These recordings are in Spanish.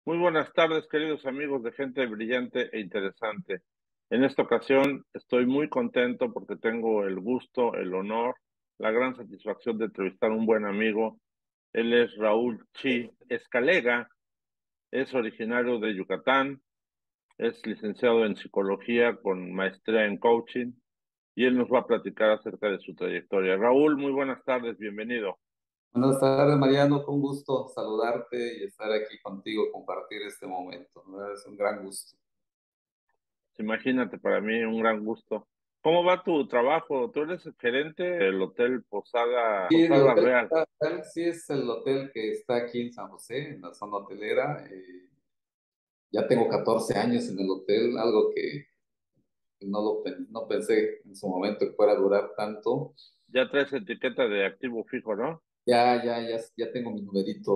Muy buenas tardes, queridos amigos de Gente Brillante e Interesante. En esta ocasión estoy muy contento porque tengo el gusto, el honor, la gran satisfacción de entrevistar a un buen amigo. Él es Raúl Chi Escalega, es originario de Yucatán, es licenciado en psicología con maestría en coaching y él nos va a platicar acerca de su trayectoria. Raúl, muy buenas tardes, bienvenido. Buenas tardes, Mariano. Con gusto saludarte y estar aquí contigo, compartir este momento, ¿no? Es un gran gusto. Imagínate, para mí un gran gusto. ¿Cómo va tu trabajo? Tú eres el gerente del Hotel Sí, el Posada hotel, Real. sí es el hotel que está aquí en San José, en la zona hotelera. Ya tengo 14 años en el hotel, algo que no pensé en su momento que fuera a durar tanto. Ya traes etiqueta de activo fijo, ¿no? Ya tengo mi numerito.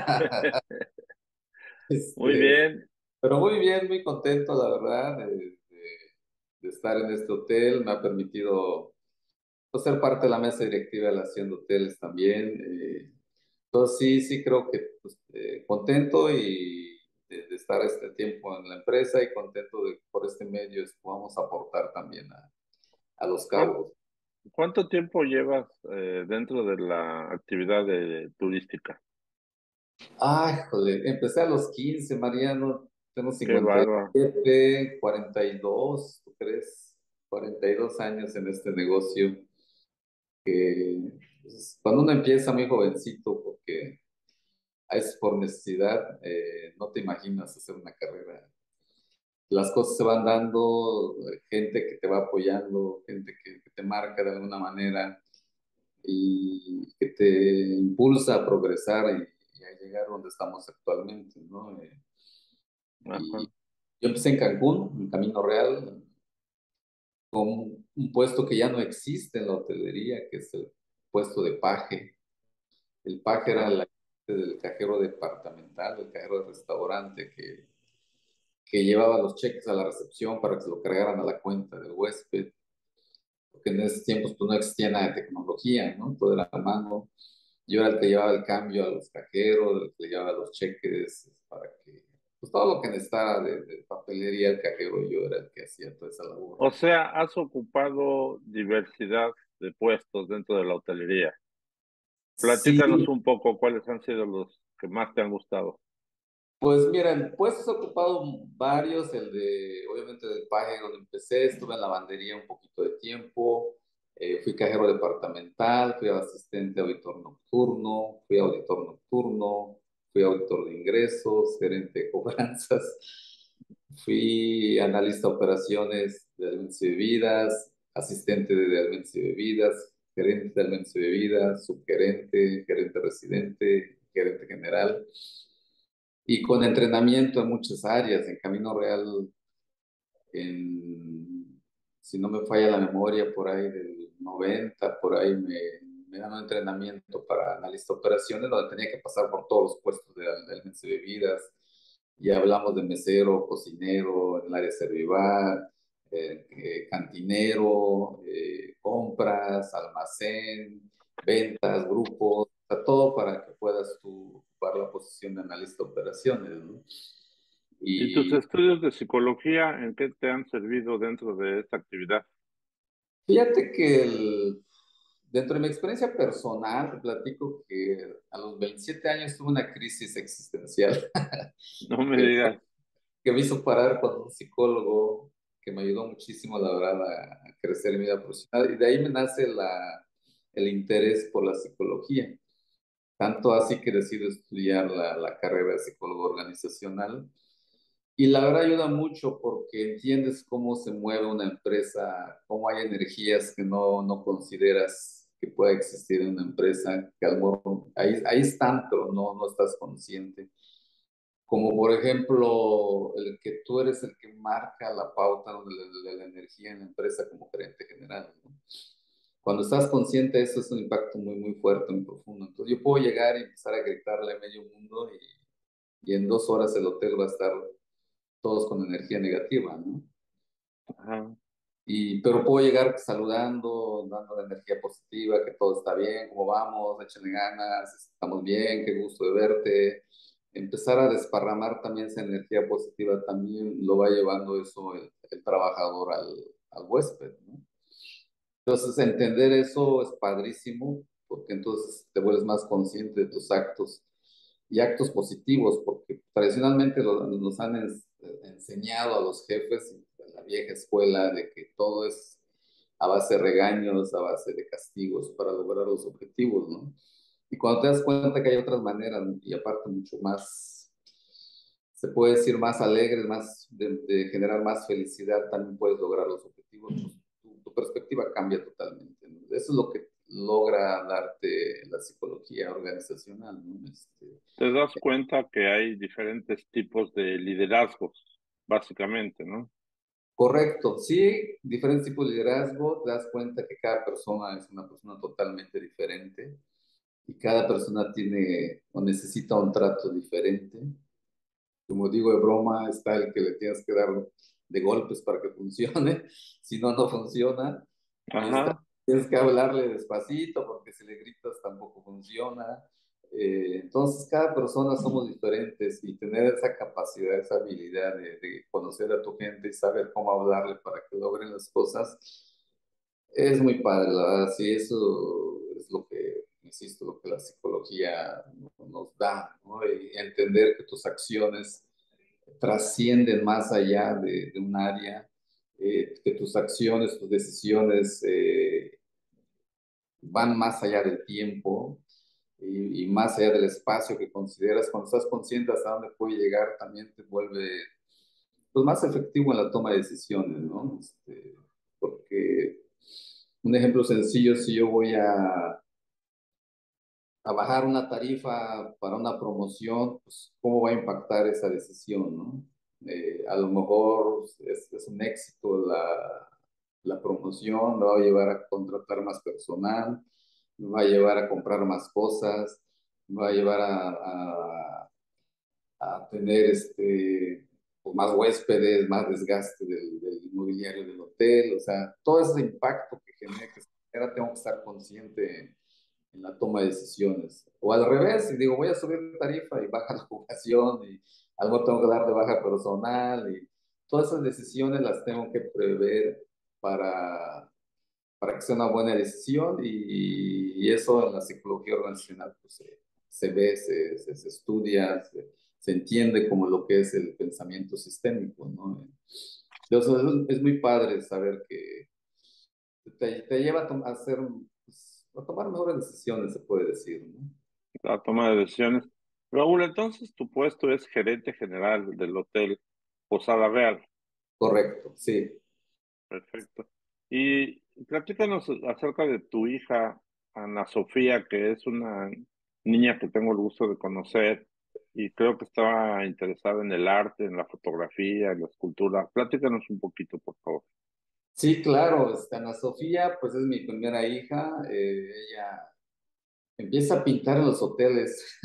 Muy Este, bien. pero muy bien, muy contento, la verdad, de estar en este hotel. Me ha permitido pues, ser parte de la mesa directiva de la Hacienda Hoteles también. Entonces sí creo que pues, contento y de estar este tiempo en la empresa y contento de que por este medio podamos aportar también a Los ¿Cuán- Cabos. ¿Cuánto tiempo llevas dentro de la actividad turística? Ay, joder, empecé a los 15, Mariano, tengo Qué cincuenta y bárbaro. siete 42, ¿tú crees? 42 años en este negocio que pues, cuando uno empieza muy jovencito, porque es por necesidad, no te imaginas hacer una carrera. Las cosas se van dando, gente que te va apoyando, gente que te marca de alguna manera y que te impulsa a progresar y a llegar donde estamos actualmente, ¿no? Y Ajá. yo empecé en Cancún, en Camino Real, con un puesto que ya no existe en la hotelería, que es el puesto de paje. El paje era Ah, la del cajero departamental, el cajero de restaurante que llevaba los cheques a la recepción para que se lo cargaran a la cuenta del huésped, porque en esos tiempos pues, no existía nada de tecnología, ¿no? Todo era a mano. Yo era el que llevaba el cambio a los cajeros, el que llevaba los cheques para que, pues todo lo que necesitaba de papelería el cajero, yo era el que hacía toda esa labor. o sea, has ocupado diversidad de puestos dentro de la hotelería. Sí, Platícanos un poco cuáles han sido los que más te han gustado. pues mira, en puestos he ocupado varios, obviamente del paje donde empecé, estuve en lavandería un poquito de tiempo, fui cajero departamental, fui asistente auditor nocturno, fui auditor nocturno, fui auditor de ingresos, gerente de cobranzas, fui analista de operaciones de alimentos y bebidas, asistente de alimentos y bebidas, gerente de alimentos y bebidas, subgerente, gerente residente, gerente general y con entrenamiento en muchas áreas. En Camino Real, si no me falla la memoria, por ahí del 90 por ahí me dan un entrenamiento para analista de operaciones, donde tenía que pasar por todos los puestos de alimentos y bebidas. Y hablamos de mesero, cocinero, en el área de servivar, cantinero, compras, almacén, ventas, grupos, o sea, todo para que puedas tú ocupar la posición de analista de operaciones, ¿no? ¿Y tus Y estudios de psicología en qué te han servido dentro de esta actividad? fíjate que dentro de mi experiencia personal, te platico que a los 27 años tuve una crisis existencial No me que, digas. que me hizo parar con un psicólogo que me ayudó muchísimo, la verdad, a crecer en mi vida profesional. Y de ahí me nace el interés por la psicología. Tanto así que decido estudiar la carrera de psicólogo organizacional. Y la verdad ayuda mucho porque entiendes cómo se mueve una empresa, cómo hay energías que no consideras que pueda existir en una empresa, que a lo mejor ahí están, pero no estás consciente. Como por ejemplo, el que tú eres el que marca la pauta de la energía en la empresa como gerente general, ¿no? Cuando estás consciente, eso es un impacto muy fuerte, muy profundo. Entonces yo puedo llegar y empezar a gritarle a medio mundo y en 2 horas el hotel va a estar todos con energía negativa, ¿no? Ajá. Pero puedo llegar saludando, dando la energía positiva, que todo está bien, ¿cómo vamos? Échale ganas, estamos bien, qué gusto de verte. empezar a desparramar también esa energía positiva, también lo va llevando eso el trabajador al huésped, ¿no? Entonces, entender eso es padrísimo, porque entonces te vuelves más consciente de tus actos y actos positivos, porque tradicionalmente nos han enseñado a los jefes en la vieja escuela de que todo es a base de regaños, a base de castigos para lograr los objetivos, ¿no? Y cuando te das cuenta que hay otras maneras, ¿no? Y aparte mucho más, se puede decir más alegres, más de generar más felicidad, también puedes lograr los objetivos, pues tu perspectiva cambia totalmente, ¿no? Eso es lo que logra darte la psicología organizacional, ¿no? Te das cuenta que hay diferentes tipos de liderazgos, básicamente, ¿no? Correcto, sí, diferentes tipos de liderazgo, te das cuenta que cada persona es una persona totalmente diferente y cada persona tiene o necesita un trato diferente. Como digo de broma, está el que le tienes que dar de golpes para que funcione, si no, no funciona. Y está, Ajá. tienes que hablarle despacito porque si le gritas tampoco funciona. Entonces, cada persona somos diferentes y tener esa capacidad, esa habilidad de conocer a tu gente y saber cómo hablarle para que logren las cosas, es muy padre, la verdad. Sí, eso es lo que, insisto, lo que la psicología nos da, ¿no? Y entender que tus acciones trascienden más allá de un área, que tus acciones, tus decisiones van más allá del tiempo y más allá del espacio que consideras. Cuando estás consciente hasta dónde puede llegar, también te vuelve pues, más efectivo en la toma de decisiones, ¿no? Porque un ejemplo sencillo, si yo voy a bajar una tarifa para una promoción, pues cómo va a impactar esa decisión, ¿no? A lo mejor es un éxito la promoción, me va a llevar a contratar más personal, me va a llevar a comprar más cosas, me va a llevar a tener pues, más huéspedes, más desgaste del inmobiliario del hotel, o sea, todo ese impacto que genera, tengo que estar consciente en la toma de decisiones. O al revés, si digo, voy a subir la tarifa y baja la ocupación y algo tengo que dar de baja personal y todas esas decisiones las tengo que prever para, para que sea una buena decisión y eso en la psicología organizacional pues, se ve, se estudia, se entiende como lo que es el pensamiento sistémico, ¿no? Entonces es muy padre saber que te lleva a hacer, pues, a tomar mejores decisiones, se puede decir, ¿no? La toma de decisiones. Raúl, entonces tu puesto es gerente general del hotel Posada Real. Correcto, sí. Perfecto. Y platícanos acerca de tu hija, Ana Sofía, que es una niña que tengo el gusto de conocer y creo que estaba interesada en el arte, en la fotografía, en la escultura. Platícanos un poquito, por favor. Sí, claro, Ana Sofía, pues es mi primera hija. Ella empieza a pintar en los hoteles.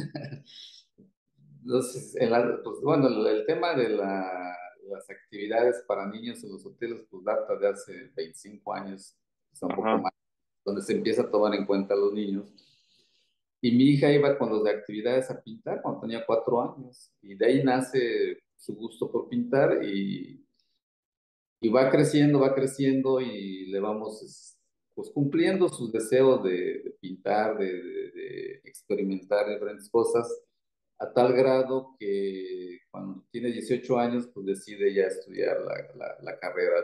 Entonces, pues, bueno, el tema de las actividades para niños en los hoteles, pues data de hace 25 años, quizá un poco Ajá, más, donde se empieza a tomar en cuenta a los niños. Y mi hija iba con los de actividades a pintar cuando tenía 4 años, y de ahí nace su gusto por pintar y va creciendo y le vamos pues, cumpliendo sus deseos de pintar, de experimentar diferentes cosas, a tal grado que cuando tiene 18 años, pues decide ya estudiar la carrera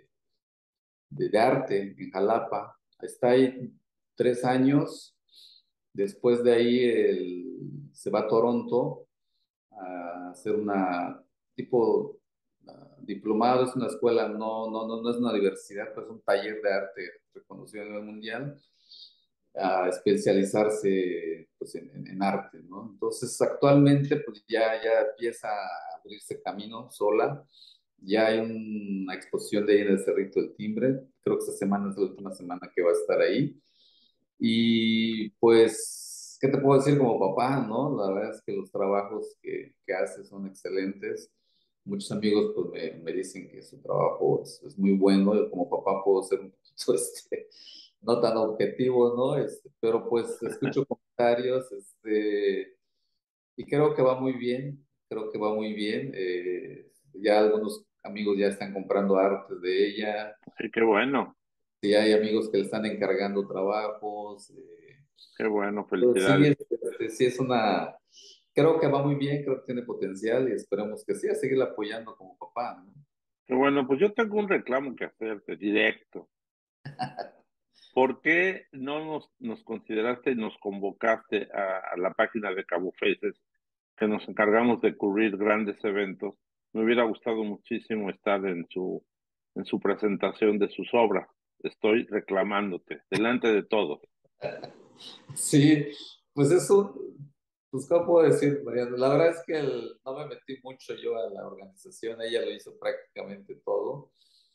de arte en Jalapa. Está ahí 3 años. Después de ahí se va a Toronto a hacer una tipo diplomado, es una escuela, no es una universidad, pero es un taller de arte reconocido a nivel mundial, a especializarse pues, en arte, ¿no? Entonces, actualmente pues ya empieza a abrirse camino sola, ya hay una exposición de ella en el Cerrito del Timbre, creo que esta semana es la última semana que va a estar ahí, y pues, ¿qué te puedo decir como papá, no? La verdad es que los trabajos que hace son excelentes. Muchos amigos pues me dicen que su trabajo es muy bueno. Yo como papá puedo ser un poquito, no tan objetivo, ¿no? Pero pues escucho comentarios, y creo que va muy bien, creo que va muy bien. Ya algunos amigos ya están comprando artes de ella, Sí, qué bueno, y hay amigos que le están encargando trabajos. qué bueno, Pero sí, felicidades. sí es una, creo que va muy bien, creo que tiene potencial y esperemos que sí, a seguir apoyando como papá, ¿no? Qué bueno, pues yo tengo un reclamo que hacerte directo. ¿Por qué no nos consideraste y nos convocaste a la página de Cabo Faces, que nos encargamos de cubrir grandes eventos? Me hubiera gustado muchísimo estar en su presentación de sus obras. Estoy reclamándote, delante de todos. Sí, pues eso, pues ¿cómo puedo decir, Mariano? La verdad es que no me metí mucho yo a la organización, ella lo hizo prácticamente todo.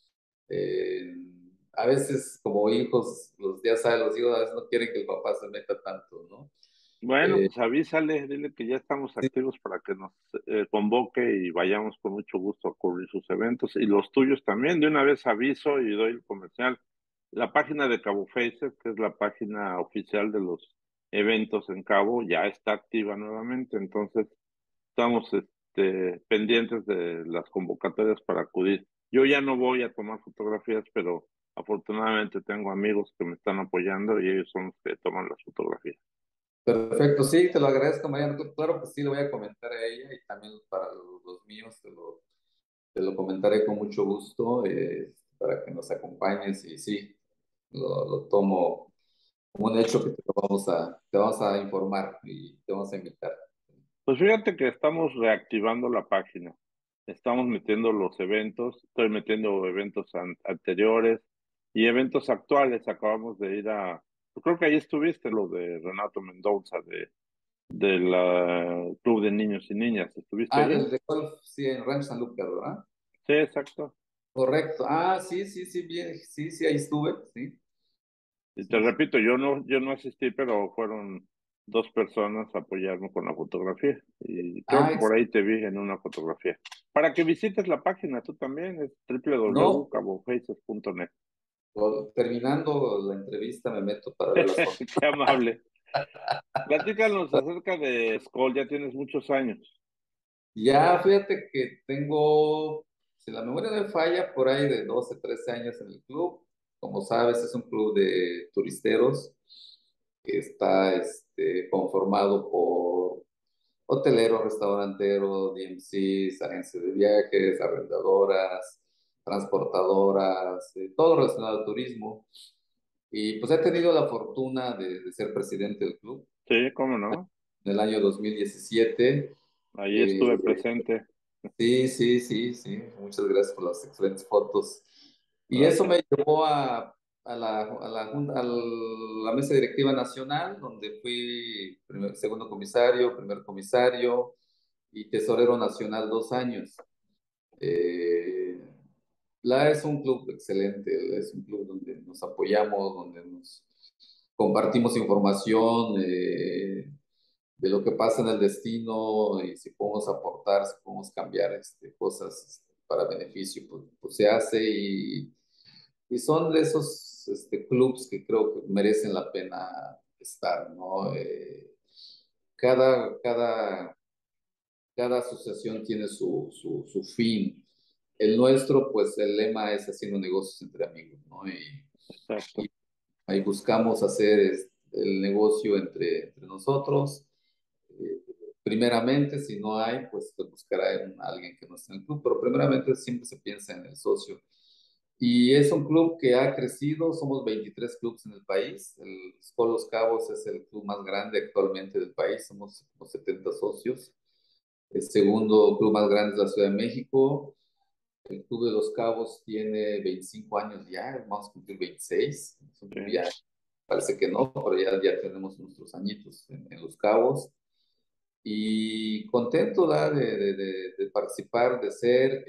Eh, a veces como hijos, ya sabes, los hijos a veces no quieren que el papá se meta tanto, ¿no? Bueno, Eh, pues avísale, dile que ya estamos sí, activos para que nos convoque y vayamos con mucho gusto a cubrir sus eventos y los tuyos también. De una vez aviso y doy el comercial. La página de Cabo Faces, que es la página oficial de los eventos en Cabo, ya está activa nuevamente. Entonces, estamos pendientes de las convocatorias para acudir. Yo ya no voy a tomar fotografías, pero afortunadamente tengo amigos que me están apoyando y ellos son los que toman las fotografías. perfecto, sí, te lo agradezco, Mariano. Claro que sí, le voy a comentar a ella y también para los míos te lo comentaré con mucho gusto para que nos acompañes y sí, lo tomo como un hecho que te vamos a informar y te vamos a invitar. Pues fíjate que estamos reactivando la página. Estamos metiendo los eventos, estoy metiendo eventos anteriores y eventos actuales. Acabamos de ir yo creo que ahí estuviste, lo de Renato Mendoza, del Club de Niños y Niñas. ¿Estuviste Ah, ahí? del de golf, sí, en Rancho San Lucas, ¿verdad? Sí, exacto. Correcto. Ah, sí, sí, sí, bien, sí, sí, ahí estuve, sí, Y te sí, sí. repito, yo no asistí, pero fueron dos personas a apoyarme con la fotografía. Y creo Ah, que por ahí te vi en una fotografía. Para que visites la página, tú también, es no, www.cabofaces.net. terminando la entrevista me meto para ver las fotos. Qué amable. Platícanos acerca de Skoll, ya tienes muchos años. Ya fíjate que tengo, si la memoria no me falla, por ahí de 12 13 años en el club. Como sabes, es un club de turisteros que está conformado por hoteleros, restauranteros, DMCs, agencias de viajes, arrendadoras, transportadoras, todo relacionado al turismo. Y pues he tenido la fortuna de ser presidente del club Sí, cómo no. en el año 2017. Ahí Eh, estuve presente. Sí, sí, sí, sí. Muchas gracias por las excelentes fotos. Y eso Gracias. me llevó a la a la mesa directiva nacional, donde fui segundo comisario, primer comisario y tesorero nacional 2 años. Eh, es un club excelente, es un club donde nos apoyamos, donde nos compartimos información, de lo que pasa en el destino y si podemos aportar, si podemos cambiar cosas para beneficio, pues se hace y son de esos clubs que creo que merecen la pena estar, ¿no? Cada, cada, cada asociación tiene su fin. El nuestro, pues el lema es haciendo negocios entre amigos, ¿no? Exacto. Y ahí buscamos hacer el negocio entre nosotros. Eh, primeramente, si no hay, pues se buscará alguien que no esté en el club, pero primeramente siempre se piensa en el socio. Y es un club que ha crecido, somos 23 clubes en el país, el Skol Los Cabos es el club más grande actualmente del país, somos como 70 socios. El segundo club más grande es la Ciudad de México, el Club de Los Cabos tiene 25 años ya, vamos a cumplir 26, es un club Sí. ya, parece que no, pero ya tenemos nuestros añitos en Los Cabos y contento de participar, de ser,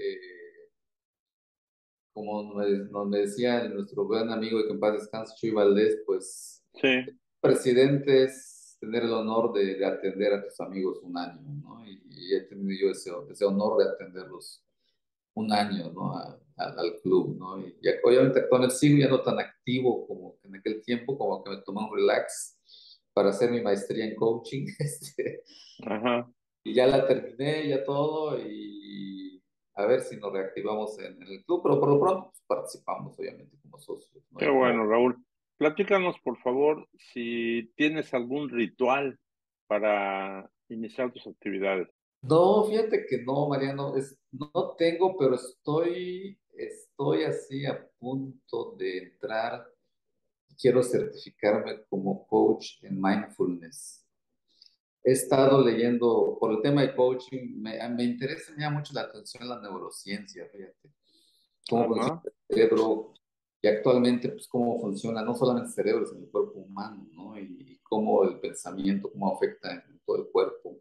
como nos decía nuestro gran amigo y que en paz descanse, Chuy Valdés, pues Sí. presidente es tener el honor de atender a tus amigos un año, ¿no? Y he tenido yo ese honor de atenderlos un año, ¿no? Al club, ¿no? Y ya, obviamente actualmente sigo ya no tan activo como en aquel tiempo, como que me tomé un relax para hacer mi maestría en coaching, Ajá. y ya la terminé, ya todo, y a ver si nos reactivamos en el club, pero por lo pronto pues, participamos, obviamente, como socios, ¿no? Qué Y como bueno, Raúl. Platícanos, por favor, si tienes algún ritual para iniciar tus actividades. no, fíjate que no, Mariano, no tengo, pero estoy así a punto de entrar. Quiero certificarme como coach en mindfulness. He estado leyendo por el tema de coaching, me interesa, me llama mucho la atención la neurociencia, fíjate, cómo funciona Ajá, el cerebro y actualmente, pues, cómo funciona no solamente el cerebro, sino el cuerpo humano, ¿no? Y cómo el pensamiento, cómo afecta en todo el cuerpo.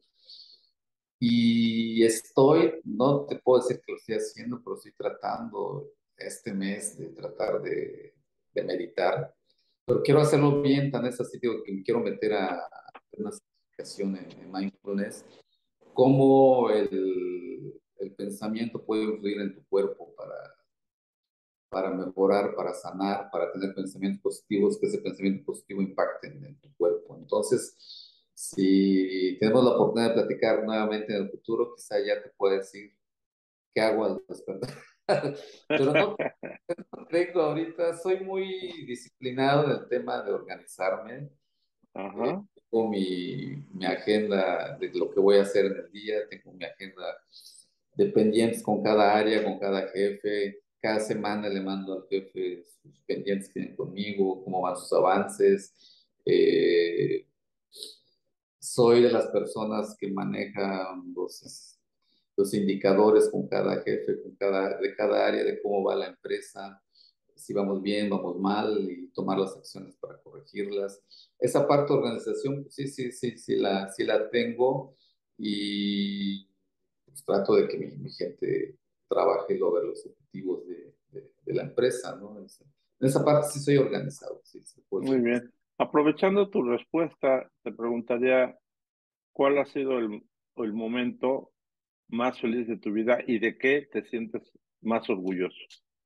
Y no te puedo decir que lo estoy haciendo, pero estoy tratando este mes de tratar de meditar. Pero quiero hacerlo bien, tan es así, digo, que me quiero meter a una certificación en mindfulness, cómo el pensamiento puede influir en tu cuerpo para mejorar, para sanar, para tener pensamientos positivos, que ese pensamiento positivo impacte en tu cuerpo. Entonces, si tenemos la oportunidad de platicar nuevamente en el futuro, quizá ya te pueda decir qué hago al despertar. Pero no tengo ahorita, soy muy disciplinado en el tema de organizarme. ajá. Tengo mi agenda de lo que voy a hacer en el día, tengo mi agenda de pendientes con cada área, con cada jefe. Cada semana le mando al jefe sus pendientes que tienen conmigo, cómo van sus avances. Eh, Soy de las personas que manejan los indicadores con cada jefe, de cada área, de cómo va la empresa, si vamos bien, vamos mal y tomar las acciones para corregirlas. Esa parte de organización, pues sí, sí la tengo y pues trato de que mi gente trabaje y logre los objetivos de la empresa, ¿no? En esa parte sí soy organizado, sí, se puede Muy decir. bien. Aprovechando tu respuesta, te preguntaría cuál ha sido el momento más feliz de tu vida y de qué te sientes más orgulloso.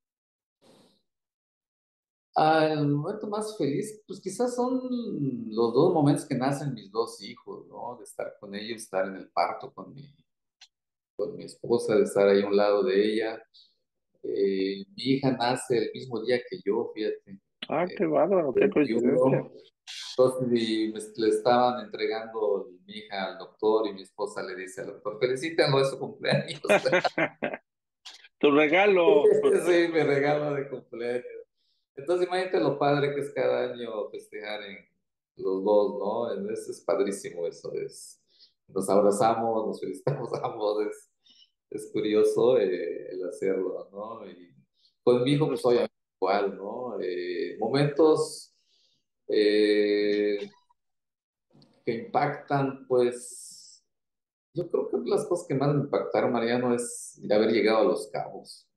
El momento más feliz, pues quizás son los dos momentos que nacen mis dos hijos, ¿no? De estar con ellos, estar en el parto con mi esposa, de estar ahí a un lado de ella. Mi hija nace el mismo día que yo, fíjate, Ah, qué bárbaro, qué coincidencia. 21. Entonces le estaban entregando mi hija al doctor y mi esposa le dice al doctor, felicítalo de su cumpleaños. Tu regalo. Sí, mi regalo de cumpleaños. Entonces, imagínate lo padre que es cada año festejar en los dos, ¿no? Es padrísimo eso. Nos abrazamos, nos felicitamos ambos. Es curioso el hacerlo, ¿no? Y conmigo, pues obviamente igual, ¿no? Momentos eh, que impactan, pues yo creo que las cosas que más me impactaron, Mariano, es haber llegado a Los Cabos.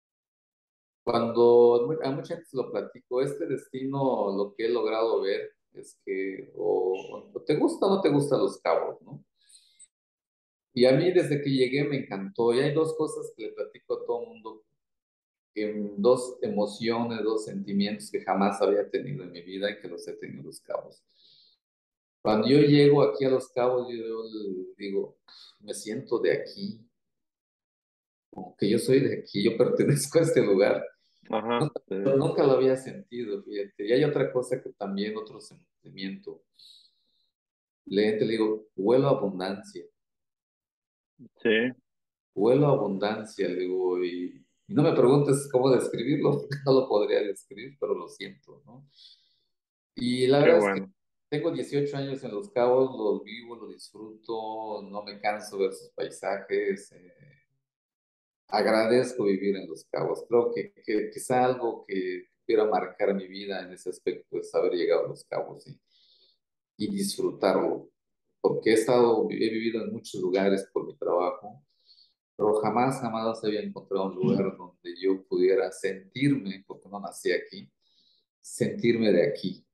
Cuando a mucha gente se lo platico, este destino, lo que he logrado ver es que o te gusta o no te gustan Los Cabos, ¿no? Y a mí desde que llegué me encantó. Y hay dos cosas que le platico a todo el mundo, dos emociones, dos sentimientos que jamás había tenido en mi vida y que los he tenido en Los Cabos. Cuando yo llego aquí a Los Cabos, yo digo, me siento de aquí, como que yo soy de aquí, yo pertenezco a este lugar. Ajá, sí, Nunca lo había sentido, fíjate. Y hay otra cosa que también, otro sentimiento. Le digo, huelo a abundancia, sí, huelo a abundancia, le digo, y no me preguntes cómo describirlo, porque no lo podría describir, pero lo siento, ¿no? Y la qué verdad es que bueno. tengo 18 años en Los Cabos, los vivo, los disfruto, no me canso de ver sus paisajes, agradezco vivir en Los Cabos. Creo que quizá algo que pudiera marcar mi vida en ese aspecto es haber llegado a Los Cabos y disfrutarlo, porque he vivido en muchos lugares por mi trabajo, pero jamás había encontrado un lugar donde yo pudiera sentirme, porque no nací aquí, sentirme de aquí.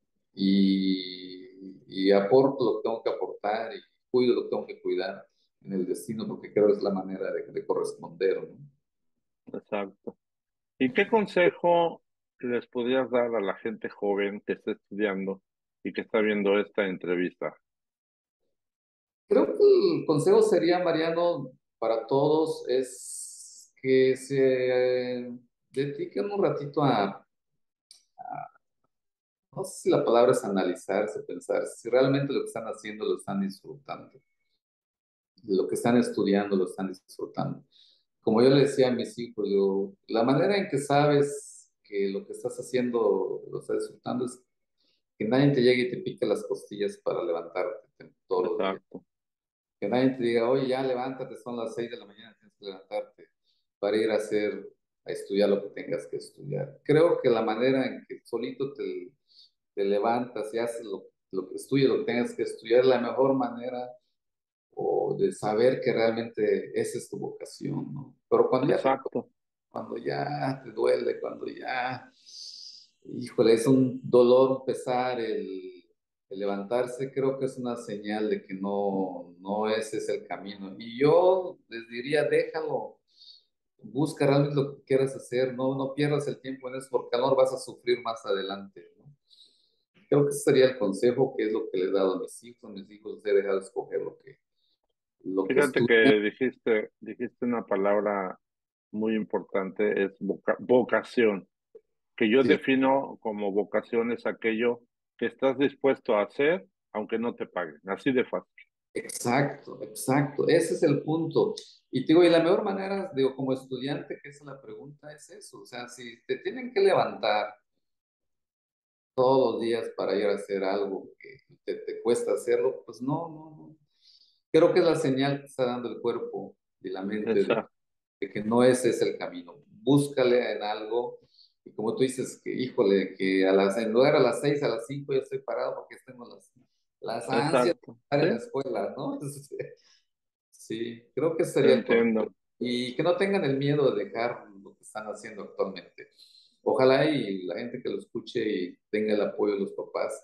Y aporto lo que tengo que aportar y cuido lo que tengo que cuidar en el destino, porque creo que es la manera de corresponder, ¿no? Exacto. ¿Y qué consejo les podrías dar a la gente joven que está estudiando y que está viendo esta entrevista? Creo que el consejo sería, Mariano, para todos es que se dediquen un ratito a, no sé si la palabra es analizarse, pensar si realmente lo que están haciendo lo están disfrutando, lo que están estudiando lo están disfrutando. Como yo le decía a mis hijos, yo, la manera en que sabes que lo que estás haciendo lo estás disfrutando es que nadie te llegue y te pique las costillas para levantarte todos los días. Exacto, Que nadie te diga, oye, ya levántate, son las 6 de la mañana, tienes que levantarte para ir a hacer, a estudiar lo que tengas que estudiar. Creo que la manera en que solito te levantas y haces lo que estudias, lo que tengas que estudiar, es la mejor manera o de saber que realmente esa es tu vocación, ¿no? Pero exacto, cuando ya te duele, cuando ya, híjole, es un dolor, un pesar el levantarse, creo que es una señal de que no ese es el camino. Y yo les diría, déjalo, busca realmente lo que quieras hacer, no pierdas el tiempo en eso, porque no vas a sufrir más adelante, ¿no? Creo que ese sería el consejo, que es lo que les he dado a mis hijos les he dejado escoger lo que fíjate que estudian. dijiste una palabra muy importante, es vocación, que yo Sí, defino como vocación es aquello que estás dispuesto a hacer aunque no te paguen, así de fácil. exacto, exacto. Ese es el punto. Y te digo, y la mejor manera, digo, como estudiante, que es la pregunta, es eso. O sea, si te tienen que levantar todos los días para ir a hacer algo que te cuesta hacerlo, pues no. Creo que es la señal que está dando el cuerpo y la mente Exacto, de que no ese es el camino. Búscale en algo. Y como tú dices, que híjole, que en lugar a las 6, a las 5 ya estoy parado porque tengo las ansias de exacto, estar sí, en la escuela, ¿no? Sí, creo que ese te sería el consejo. entiendo. Y que no tengan el miedo de dejar lo que están haciendo actualmente. Ojalá y la gente que lo escuche y tenga el apoyo de los papás,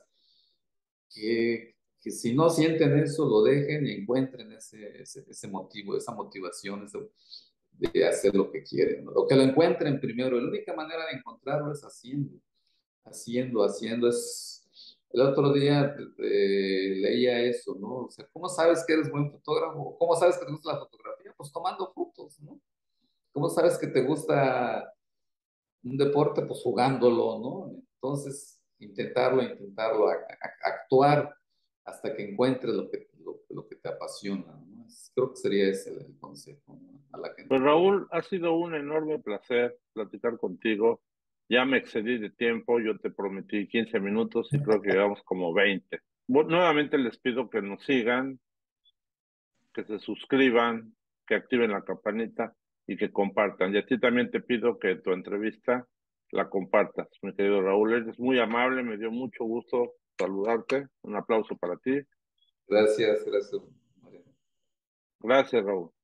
que si no sienten eso, lo dejen y encuentren ese motivo, esa motivación de hacer lo que quieren, ¿no? O que lo encuentren primero. La única manera de encontrarlo es haciendo. El otro día leía eso, ¿no? O sea, ¿cómo sabes que eres buen fotógrafo? ¿Cómo sabes que te gusta la fotografía? Pues tomando fotos, ¿no? ¿Cómo sabes que te gusta un deporte? Pues jugándolo, ¿no? Entonces, intentarlo, actuar hasta que encuentres lo que te apasiona, ¿no? Creo que sería ese el consejo, ¿no? A la Pues gente joven. Raúl, ha sido un enorme placer platicar contigo. Ya me excedí de tiempo, yo te prometí 15 minutos y creo que llevamos como 20. Nuevamente les pido que nos sigan, que se suscriban, que activen la campanita y que compartan. Y a ti también te pido que tu entrevista la compartas, mi querido Raúl. Eres muy amable, me dio mucho gusto saludarte. Un aplauso para ti. Gracias, María. Gracias, Raúl.